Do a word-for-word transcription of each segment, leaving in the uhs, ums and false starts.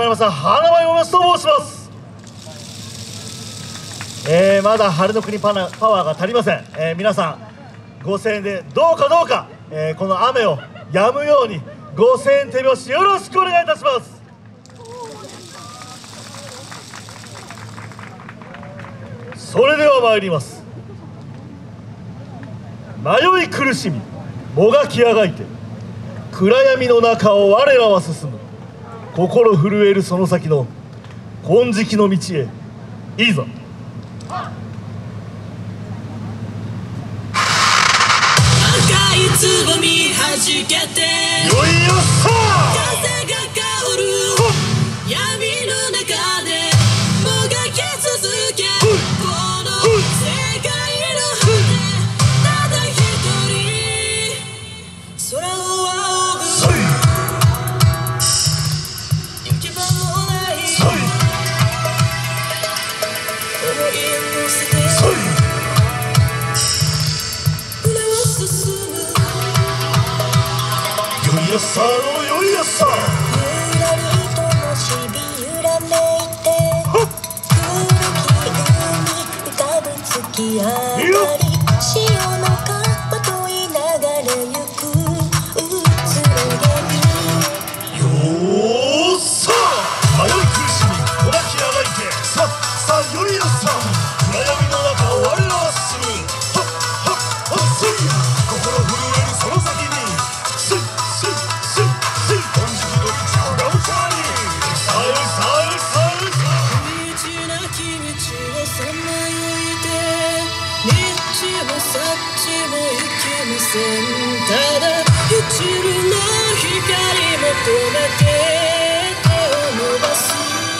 山さん、花舞もと申します。えー、まだ晴れの国パナパワーが足りません。えー、皆さんごせんえんでどうかどうか、えー、この雨を止むようにごせんえん手拍子よろしくお願いいたします。それでは参ります。迷い苦しみもがきあがいて暗闇の中を我らは進む。心震えるその先の金色の道へいざ。 赤いつぼみはじけてよいよっさ風が香る闇の中でもがき続けこの世界の果てただ一人空を仰ぐ行き場のない想い乗せてよっさのよいよっさゆらりともしび揺らめいて黒き海浮かぶ月明かり潮の川とい流れゆくうつろげによっさ迷い苦しみもがきあがいてささあよいよっさ暗闇の中を我らは進むはっはっはっせいや心震えるその先にせいせいせいせい金色の道がうちゃにさあよいさあよいさあよいさ道なき道をさまよいて道もさっちも行きません。ただ一縷の光求めて手を伸ばす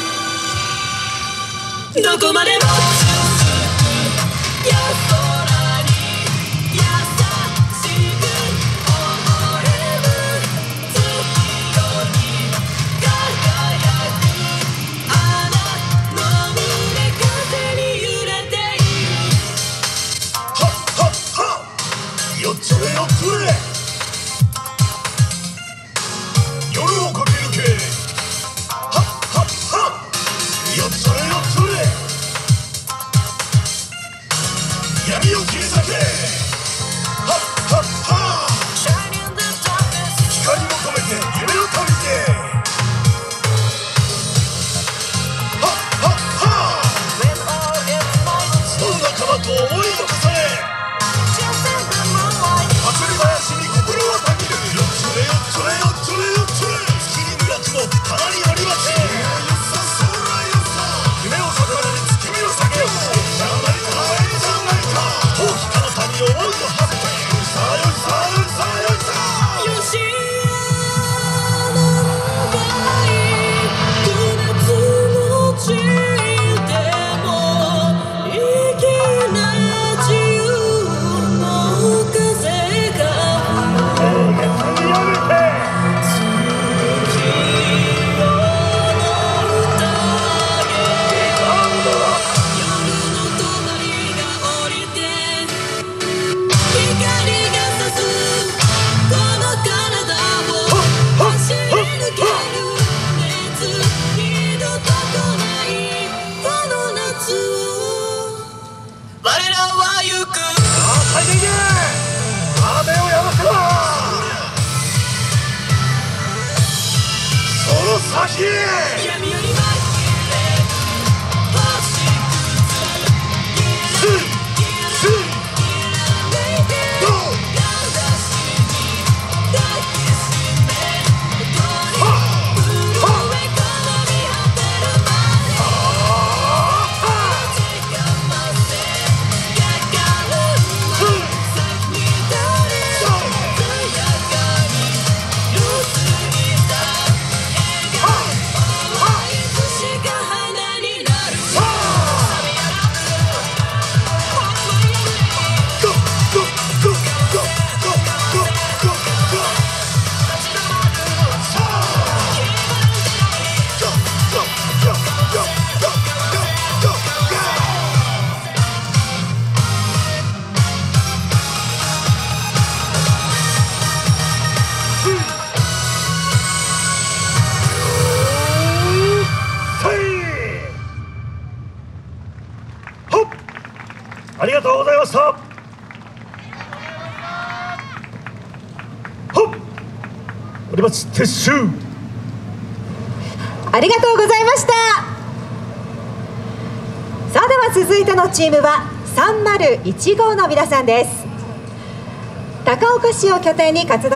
どこまでも続く夜空に優しく微笑む月夜に輝くあなたの胸風に揺れているはっはっはよっちょれよっちょれ夜を駆け抜けはっはっはよっちょれよっちょれ闇を切り裂けはっはっは光を込めて夢を旅してはっはっはその仲間と思いを重ね祭り林に心はたぎるよっちょれよっちょれよっちょれよっちょれ月にぬらくも棚によりまち夢を逆らに月見を避けようじゃないかじゃないか遠き彼方に思いをはせてさあよいさあよいさあよいさあよしあの願い不滅の地でも粋な自由の風がやめて月夜の宴夜の帳が降りて光が差すこの体を走り抜ける熱二度と来ないこの夏を我らは行く最低限雨をやませばその先へ闇より紛れ星スイスイめいてゴー私に抱きしめはっ震えこの見果てるまで時間ませかかるの先に誰艶がりよすぎた笑顔はありがとうございました。はっ、折町撤収。 ありがとうございました。さあでは続いてのチームはさんまるいちごうの皆さんです。高岡市を拠点に活動